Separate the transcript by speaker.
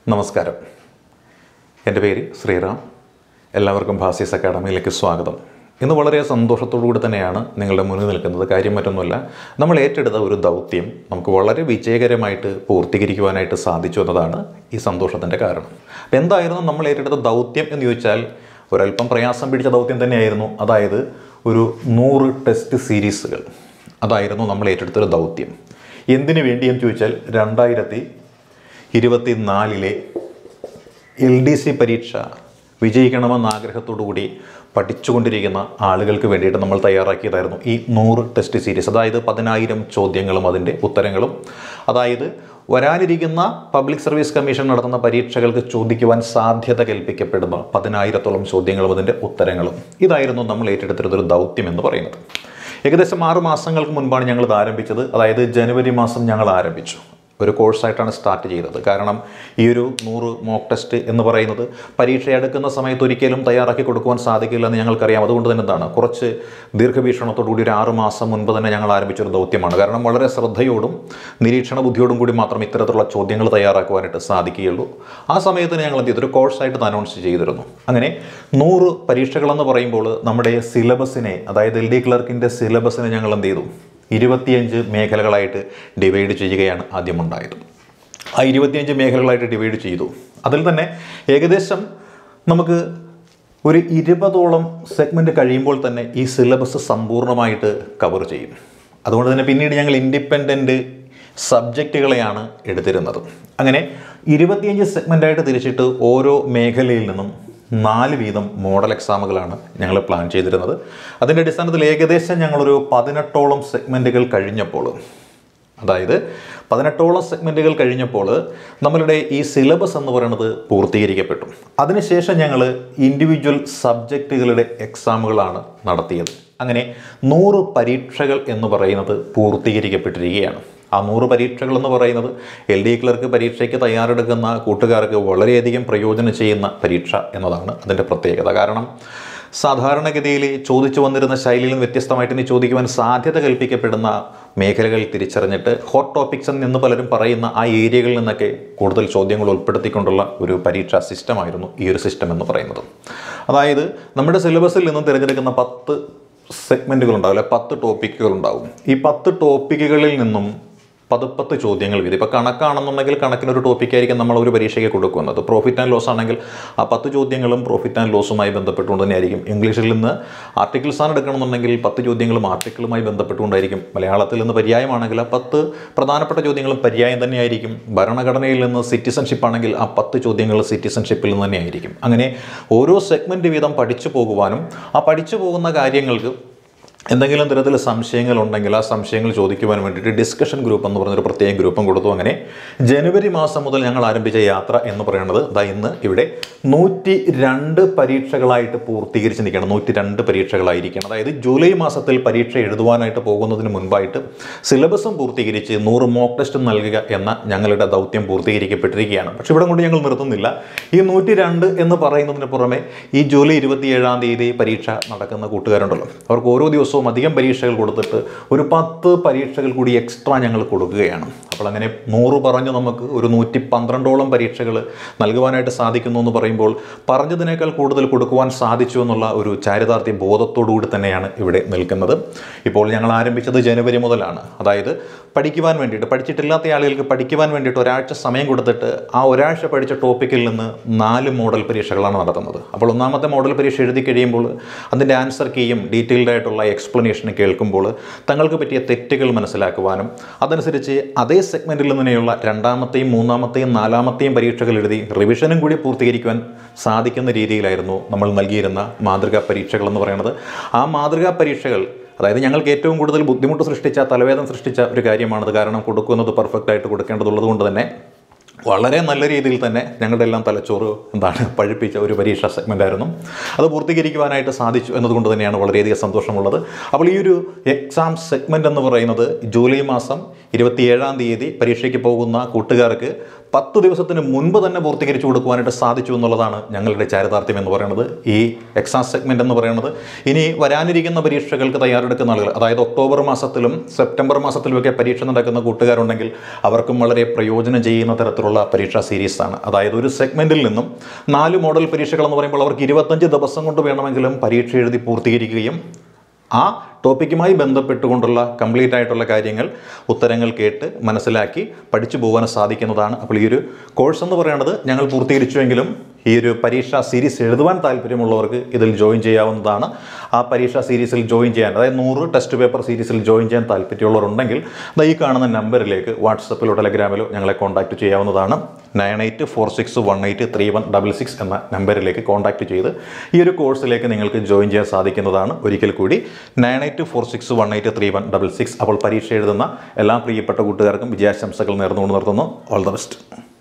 Speaker 1: നമസ്കാരം. എൻ്റെ പേര് ശ്രീറാം. എല്ലാവർക്കും ഭാസ്യസ് അക്കാഡമിയിലേക്ക് സ്വാഗതം. ഇന്ന് വളരെ സന്തോഷത്തോടുകൂടി തന്നെയാണ് നിങ്ങളുടെ മുന്നിൽ നിൽക്കുന്നത്. കാര്യം മറ്റൊന്നുമില്ല, നമ്മൾ ഏറ്റെടുത്ത ഒരു ദൗത്യം നമുക്ക് വളരെ വിജയകരമായിട്ട് പൂർത്തീകരിക്കുവാനായിട്ട് സാധിച്ചു എന്നതാണ് ഈ സന്തോഷത്തിൻ്റെ കാരണം. അപ്പോൾ എന്തായിരുന്നു നമ്മൾ ഏറ്റെടുത്ത ദൗത്യം എന്ന് ചോദിച്ചാൽ ഒരല്പം പ്രയാസം പിടിച്ച ദൗത്യം തന്നെയായിരുന്നു. അതായത് ഒരു 100 ടെസ്റ്റ് സീരീസുകൾ അതായിരുന്നു നമ്മൾ ഏറ്റെടുത്തൊരു ദൗത്യം. എന്തിനു വേണ്ടി എന്ന് ചോദിച്ചാൽ 2024 LDC പരീക്ഷ വിജയിക്കണമെന്ന ആഗ്രഹത്തോടുകൂടി പഠിച്ചുകൊണ്ടിരിക്കുന്ന ആളുകൾക്ക് വേണ്ടിയിട്ട് നമ്മൾ തയ്യാറാക്കിയതായിരുന്നു ഈ 100 ടെസ്റ്റ് സീരീസ്. അതായത് 10,000 ചോദ്യങ്ങളും അതിൻ്റെ ഉത്തരങ്ങളും. അതായത് വരാനിരിക്കുന്ന പബ്ലിക് സർവീസ് കമ്മീഷൻ നടത്തുന്ന പരീക്ഷകൾക്ക് ചോദിക്കുവാൻ സാധ്യത കൽപ്പിക്കപ്പെടുന്ന 10,000-ഓളം ചോദ്യങ്ങളും അതിൻ്റെ ഉത്തരങ്ങളും. ഇതായിരുന്നു നമ്മൾ ഏറ്റെടുത്തിരുന്നൊരു ദൗത്യം എന്ന് പറയുന്നത്. ഏകദേശം 6 മാസങ്ങൾക്ക് മുൻപാണ് ഞങ്ങളിത് ആരംഭിച്ചത്. അതായത് ജനുവരി മാസം ഞങ്ങൾ ആരംഭിച്ചു. ഒരു കോഴ്സായിട്ടാണ് സ്റ്റാർട്ട് ചെയ്തത്. കാരണം ഈ ഒരു 100 മോക്ക് ടെസ്റ്റ് എന്ന് പറയുന്നത് പരീക്ഷ എടുക്കുന്ന സമയത്ത് ഒരിക്കലും തയ്യാറാക്കി കൊടുക്കുവാൻ സാധിക്കില്ല എന്ന് ഞങ്ങൾക്കറിയാം. അതുകൊണ്ട് തന്നെ എന്താണ്, കുറച്ച് ദീർഘവീക്ഷണത്തോടുകൂടി ഒരു 6 മാസം മുൻപ് തന്നെ ഞങ്ങൾ ആരംഭിച്ചൊരു ദൗത്യമാണ്. കാരണം വളരെ ശ്രദ്ധയോടും നിരീക്ഷണ ബുദ്ധിയോടും കൂടി മാത്രം ഇത്തരത്തിലുള്ള ചോദ്യങ്ങൾ തയ്യാറാക്കുവാനായിട്ട് സാധിക്കുകയുള്ളൂ. ആ സമയത്ത് ഞങ്ങൾ എന്ത് ചെയ്തു, ഒരു കോഴ്സായിട്ട് അനൗൺസ് ചെയ്തിരുന്നു. അങ്ങനെ 100 പരീക്ഷകളെന്ന് പറയുമ്പോൾ നമ്മുടെ സിലബസിനെ, അതായത് LD ക്ലർക്കിൻ്റെ സിലബസിനെ ഞങ്ങൾ എന്ത് ചെയ്തു, 25 മേഖലകളായിട്ട് ഡിവൈഡ് ചെയ്യുകയാണ് ആദ്യം ഉണ്ടായത്. ആ 25 മേഖലകളായിട്ട് ഡിവൈഡ് ചെയ്തു. അതിൽ തന്നെ ഏകദേശം നമുക്ക് ഒരു 20ഓളം സെഗ്മെൻറ്റ് കഴിയുമ്പോൾ തന്നെ ഈ സിലബസ് സമ്പൂർണ്ണമായിട്ട് കവർ ചെയ്യും. അതുകൊണ്ട് തന്നെ പിന്നീട് ഞങ്ങൾ ഇൻഡിപെൻഡൻറ്റ് സബ്ജക്റ്റുകളെയാണ് എടുത്തിരുന്നത്. അങ്ങനെ 25 സെഗ്മെൻറ്റായിട്ട് തിരിച്ചിട്ട് ഓരോ മേഖലയിൽ നിന്നും 4 വീതം മോഡൽ എക്സാമുകളാണ് ഞങ്ങൾ പ്ലാൻ ചെയ്തിരുന്നത്. അതിൻ്റെ അടിസ്ഥാനത്തിൽ ഏകദേശം ഞങ്ങളൊരു 18ഓളം സെഗ്മെൻറ്റുകൾ കഴിഞ്ഞപ്പോൾ, അതായത് 18ഓളം സെഗ്മെൻറ്റുകൾ കഴിഞ്ഞപ്പോൾ നമ്മളുടെ ഈ സിലബസ് എന്ന് പറയുന്നത് പൂർത്തീകരിക്കപ്പെട്ടു. അതിനുശേഷം ഞങ്ങൾ ഇൻഡിവിജ്വൽ സബ്ജക്റ്റുകളുടെ എക്സാമുകളാണ് നടത്തിയത്. അങ്ങനെ 100 പരീക്ഷകൾ എന്ന് പറയുന്നത് പൂർത്തീകരിക്കപ്പെട്ടിരിക്കുകയാണ്. ആ 100 പരീക്ഷകൾ എന്ന് പറയുന്നത് LD ക്ലർക്ക് പരീക്ഷയ്ക്ക് തയ്യാറെടുക്കുന്ന കൂട്ടുകാർക്ക് വളരെയധികം പ്രയോജനം ചെയ്യുന്ന പരീക്ഷ എന്നതാണ് അതിൻ്റെ പ്രത്യേകത. കാരണം സാധാരണഗതിയിൽ ചോദിച്ചു വന്നിരുന്ന ശൈലിയിൽ വ്യത്യസ്തമായിട്ട് ഇനി ചോദിക്കുവാൻ സാധ്യത കൽപ്പിക്കപ്പെടുന്ന മേഖലകൾ തിരിച്ചറിഞ്ഞിട്ട് ഹോട്ട് ടോപ്പിക്സ് എന്ന് പലരും പറയുന്ന ആ ഏരിയകളിൽ നിന്നൊക്കെ കൂടുതൽ ചോദ്യങ്ങൾ ഉൾപ്പെടുത്തിക്കൊണ്ടുള്ള ഒരു പരീക്ഷാ സിസ്റ്റമായിരുന്നു ഈ ഒരു സിസ്റ്റം എന്ന് പറയുന്നത്. അതായത് നമ്മുടെ സിലബസിൽ നിന്നും തിരഞ്ഞെടുക്കുന്ന 10 സെഗ്മെൻറ്റുകൾ ഉണ്ടാവും, അല്ലെ 10 ടോപ്പിക്കുകൾ ഉണ്ടാവും. ഈ 10 ടോപ്പിക്കുകളിൽ നിന്നും 10 ചോദ്യങ്ങൾ വീതം. ഇപ്പോൾ കണക്കാണെന്നുണ്ടെങ്കിൽ കണക്കിനൊരു ടോപ്പിക്കായിരിക്കും നമ്മൾ ഒരു പരീക്ഷയ്ക്ക് കൊടുക്കുന്നത്. പ്രോഫിറ്റ് ആൻഡ് ലോസ് ആണെങ്കിൽ ആ 10 ചോദ്യങ്ങളും പ്രോഫിറ്റ് ആൻഡ് ലോസുമായി ബന്ധപ്പെട്ടുകൊണ്ട് തന്നെയായിരിക്കും. ഇംഗ്ലീഷിൽ നിന്ന് ആർട്ടിക്കിൾസ് ആണ് എടുക്കണമെന്നുണ്ടെങ്കിൽ 10 ചോദ്യങ്ങളും ആർട്ടിക്കിളുമായി ബന്ധപ്പെട്ടുകൊണ്ടായിരിക്കും. മലയാളത്തിൽ നിന്ന് പര്യായമാണെങ്കിൽ ആ 10 പ്രധാനപ്പെട്ട ചോദ്യങ്ങളും പര്യായം തന്നെയായിരിക്കും. ഭരണഘടനയിൽ നിന്ന് സിറ്റിസൺഷിപ്പ് ആണെങ്കിൽ ആ 10 ചോദ്യങ്ങൾ സിറ്റിസൺഷിപ്പിൽ നിന്ന് തന്നെയായിരിക്കും. അങ്ങനെ ഓരോ സെഗ്മെൻറ്റ് വീതം പഠിച്ചു പോകുവാനും ആ പഠിച്ചു പോകുന്ന കാര്യങ്ങൾക്ക് എന്തെങ്കിലും തരത്തിൽ സംശയങ്ങളുണ്ടെങ്കിൽ ആ സംശയങ്ങൾ ചോദിക്കുവാൻ വേണ്ടിയിട്ട് ഡിസ്കഷൻ ഗ്രൂപ്പ് എന്ന് പറഞ്ഞൊരു പ്രത്യേക ഗ്രൂപ്പും കൊടുത്തു. അങ്ങനെ ജനുവരി മാസം മുതൽ ഞങ്ങൾ ആരംഭിച്ച യാത്ര എന്ന് പറയുന്നത് ഇന്ന് ഇവിടെ 102 പരീക്ഷകളായിട്ട് പൂർത്തീകരിച്ച് നിൽക്കുകയാണ്. 102 പരീക്ഷകളായിരിക്കണം. അതായത് ജൂലൈ മാസത്തിൽ പരീക്ഷ എഴുതുവാനായിട്ട് പോകുന്നതിന് മുൻപായിട്ട് സിലബസും പൂർത്തീകരിച്ച് 100 മോക്ക് ടെസ്റ്റ് നൽകുക എന്ന ഞങ്ങളുടെ ദൗത്യം പൂർത്തീകരിക്കപ്പെട്ടിരിക്കുകയാണ്. പക്ഷേ ഇവിടെ കൊണ്ട് ഞങ്ങൾ നിർത്തുന്നില്ല. ഈ 102 എന്ന് പറയുന്നതിന് പുറമെ ഈ ജൂലൈ 27-ാം തീയതി പരീക്ഷ നടക്കുന്ന കൂട്ടുകാരുണ്ടല്ലോ, അവർക്ക് ഓരോ ദിവസവും അധികം പരീക്ഷകൾ കൊടുത്തിട്ട് ഒരു 10 പരീക്ഷകൾ കൂടി എക്സ്ട്രാ ഞങ്ങൾ കൊടുക്കുകയാണ്. അപ്പോൾ അങ്ങനെ 100 പറഞ്ഞു നമുക്ക് ഒരു 112ഓളം പരീക്ഷകൾ നൽകുവാനായിട്ട് സാധിക്കുന്നു എന്ന് പറയുമ്പോൾ പറഞ്ഞതിനേക്കാൾ കൂടുതൽ കൊടുക്കുവാൻ സാധിച്ചു എന്നുള്ള ഒരു ചാരിതാർത്ഥ്യ ബോധത്തോടുകൂടി തന്നെയാണ് ഇവിടെ നിൽക്കുന്നത്. ഇപ്പോൾ ഞങ്ങൾ ആരംഭിച്ചത് ജനുവരി മുതലാണ്. അതായത് പഠിക്കുവാൻ വേണ്ടിയിട്ട്, പഠിച്ചിട്ടില്ലാത്ത ആളുകൾക്ക് പഠിക്കുവാൻ വേണ്ടിയിട്ട് ഒരാഴ്ച സമയം കൊടുത്തിട്ട് ആ ഒരാഴ്ച പഠിച്ച ടോപ്പിക്കിൽ നിന്ന് 4 മോഡൽ പരീക്ഷകളാണ് നടത്തുന്നത്. അപ്പോൾ ഒന്നാമത്തെ മോഡൽ പരീക്ഷ എഴുതി കഴിയുമ്പോൾ അതിൻ്റെ ആൻസർ കീയും ഡീറ്റെയിൽഡ് ആയിട്ടുള്ള എക്സ്പ്ലനേഷൻ കേൾക്കുമ്പോൾ തങ്ങൾക്ക് പറ്റിയ തെറ്റുകൾ മനസ്സിലാക്കുവാനും അതനുസരിച്ച് അതേ സെഗ്മെൻറ്റിൽ തന്നെയുള്ള 2ാമത്തെയും 3ാമത്തെയും 4ാമത്തെയും പരീക്ഷകൾ എഴുതി റിവിഷനും കൂടി പൂർത്തീകരിക്കുവാൻ സാധിക്കുന്ന രീതിയിലായിരുന്നു നമ്മൾ നൽകിയിരുന്ന മാതൃകാ പരീക്ഷകൾ എന്ന് പറയുന്നത്. ആ മാതൃകാ പരീക്ഷകൾ, അതായത് ഞങ്ങൾക്ക് ഏറ്റവും കൂടുതൽ ബുദ്ധിമുട്ട് സൃഷ്ടിച്ച, തലവേദന സൃഷ്ടിച്ച ഒരു കാര്യമാണത്. കാരണം കൊടുക്കുന്നത് പെർഫെക്റ്റായിട്ട് കൊടുക്കേണ്ടതുള്ളത് കൊണ്ട് തന്നെ വളരെ നല്ല രീതിയിൽ തന്നെ ഞങ്ങളുടെ എല്ലാം തലച്ചോറ് പഴുപ്പിച്ച ഒരു പരീക്ഷാ സെഗ്മെൻ്റായിരുന്നു. അത് പൂർത്തീകരിക്കുവാനായിട്ട് സാധിച്ചു എന്നതുകൊണ്ട് തന്നെയാണ് വളരെയധികം സന്തോഷമുള്ളത്. അപ്പോൾ ഈ ഒരു എക്സാം സെഗ്മെൻ്റ് എന്ന് പറയുന്നത് ജൂലൈ മാസം 27-ാം തീയതി പരീക്ഷയ്ക്ക് പോകുന്ന കൂട്ടുകാർക്ക് 10 ദിവസത്തിന് മുൻപ് തന്നെ പൂർത്തീകരിച്ചു കൊടുക്കുവാനായിട്ട് സാധിച്ചു എന്നുള്ളതാണ് ഞങ്ങളുടെ ചാരിതാർത്ഥ്യം എന്ന് പറയുന്നത്. ഈ എക്സാം സെഗ്മെൻറ്റ് എന്ന് പറയുന്നത് ഇനി വരാനിരിക്കുന്ന പരീക്ഷകൾക്ക് തയ്യാറെടുക്കുന്ന ആളുകൾ, അതായത് ഒക്ടോബർ മാസത്തിലും സെപ്റ്റംബർ മാസത്തിലുമൊക്കെ പരീക്ഷ നടക്കുന്ന കൂട്ടുകാരുണ്ടെങ്കിൽ അവർക്കും വളരെ പ്രയോജനം ചെയ്യുന്ന തരത്തിലുള്ള പരീക്ഷാ സീരീസാണ്. അതായത് ഒരു സെഗ്മെൻറ്റിൽ നിന്നും 4 മോഡൽ പരീക്ഷകൾ എന്ന് പറയുമ്പോൾ അവർക്ക് 25 ദിവസം കൊണ്ട് വേണമെങ്കിലും പരീക്ഷ എഴുതി പൂർത്തീകരിക്കുകയും ആ ടോപ്പിക്കുമായി ബന്ധപ്പെട്ടുകൊണ്ടുള്ള കംപ്ലീറ്റ് ആയിട്ടുള്ള കാര്യങ്ങൾ ഉത്തരങ്ങൾ കേട്ട് മനസ്സിലാക്കി പഠിച്ചു പോകാൻ സാധിക്കുന്നതാണ്. അപ്പോൾ ഈ ഒരു കോഴ്സ് എന്ന് പറയുന്നത് ഞങ്ങൾ പൂർത്തീകരിച്ചുവെങ്കിലും ഈ ഒരു പരീക്ഷാ സീരീസ് എഴുതുവാൻ താല്പര്യമുള്ളവർക്ക് ഇതിൽ ജോയിൻ ചെയ്യാവുന്നതാണ്. ആ പരീക്ഷാ സീരീസിൽ ജോയിൻ ചെയ്യാൻ, അതായത് 100 ടെസ്റ്റ് പേപ്പർ സീരീസിൽ ജോയിൻ ചെയ്യാൻ താല്പര്യമുള്ളവരുണ്ടെങ്കിൽ ഈ കാണുന്ന നമ്പറിലേക്ക് വാട്സപ്പിലോ ടെലഗ്രാമിലോ ഞങ്ങളെ കോൺടാക്റ്റ് ചെയ്യാവുന്നതാണ്. 9846183166 എന്ന നമ്പറിലേക്ക് കോൺടാക്റ്റ് ചെയ്ത് ഈ ഒരു കോഴ്സിലേക്ക് നിങ്ങൾക്ക് ജോയിൻ ചെയ്യാൻ സാധിക്കുന്നതാണ്. ഒരിക്കൽ കൂടി 9846183166. അപ്പോൾ പരീക്ഷ എഴുതുന്ന എല്ലാ പ്രിയപ്പെട്ട കൂട്ടുകാർക്കും വിജയാശംസകൾ നേർന്നുകൊണ്ട് നിർത്തുന്നു. All the best.